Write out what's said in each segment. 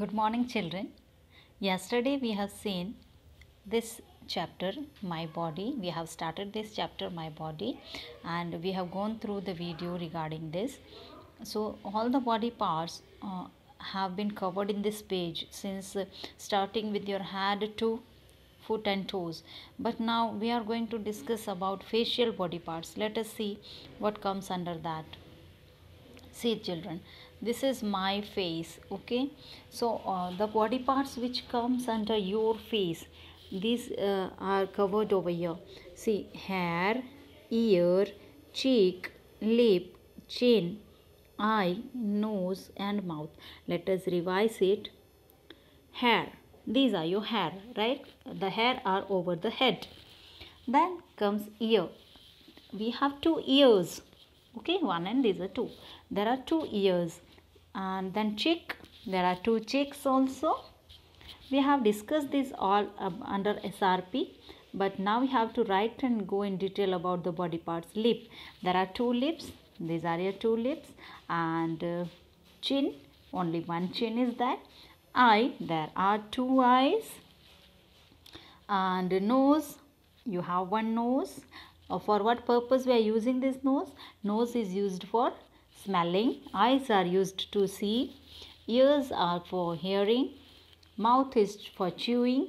Good morning, children. Yesterday we have seen this chapter, My Body. We have started this chapter, My Body, and we have gone through the video regarding this. So, all the body parts have been covered in this page since starting with your head to foot and toes. But now we are going to discuss about facial body parts. Let us see what comes under that. See, children, this is my face. Okay, so the body parts which comes under your face, these are covered over here. See, hair, ear, cheek, lip, chin, eye, nose and mouth. Let us revise it. Hair, these are your hair, right? The hair are over the head. Then comes ear. We have two ears. Okay, one and these are two. There are two ears. And then cheek, there are two cheeks also. We have discussed this all under SRP, but now we have to write and go in detail about the body parts. Lip, there are two lips. These are your two lips. And chin, only one chin is there. Eye, there are two eyes. And nose, you have one nose. For what purpose we are using this nose? Nose is used for smelling. Eyes are used to see. Ears are for hearing. Mouth is for chewing.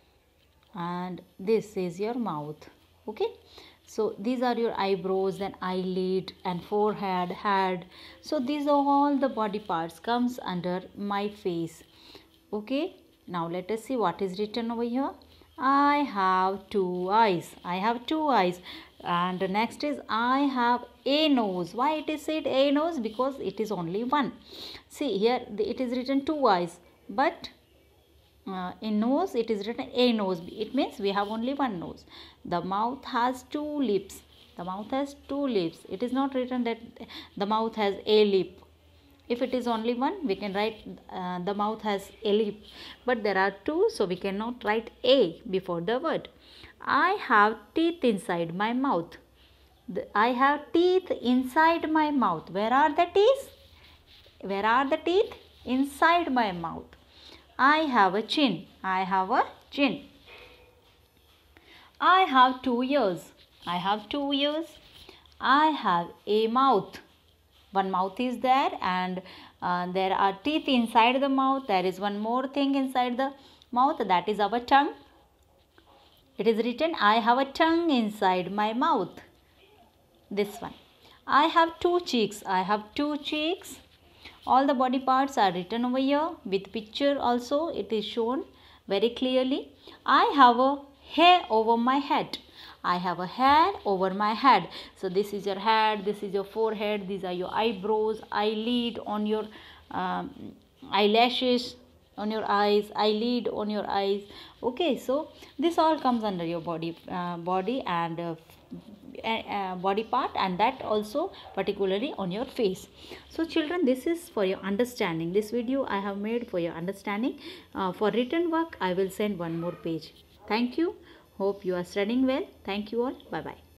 And this is your mouth. Okay. So these are your eyebrows, then eyelid and forehead, head. So these are all the body parts comes under my face. Okay. Now let us see what is written over here. I have two eyes. I have two eyes. And next is I have a nose. Why it is said a nose? Because it is only one. See here it is written two eyes. But in nose it is written a nose. It means we have only one nose. The mouth has two lips. The mouth has two lips. It is not written that the mouth has a lip. If it is only one, we can write the mouth has a lip. But there are two, so we cannot write a before the word. I have teeth inside my mouth. I have teeth inside my mouth. Where are the teeth? Where are the teeth? Inside my mouth. I have a chin. I have a chin. I have two ears. I have two ears. I have a mouth. One mouth is there and there are teeth inside the mouth. There is one more thing inside the mouth, that is our tongue. It is written I have a tongue inside my mouth. This one. I have two cheeks. I have two cheeks. All the body parts are written over here with picture also. It is shown very clearly. I have a hair over my head. I have a hair over my head. So this is your head, this is your forehead, these are your eyebrows, eyelid on your eyelashes on your eyes, eyelid on your eyes. Okay, so this all comes under your body and body part, and that also particularly on your face. So children, this is for your understanding. This video I have made for your understanding. For written work I will send one more page. Thank you. Hope you are studying well. Thank you all. Bye bye.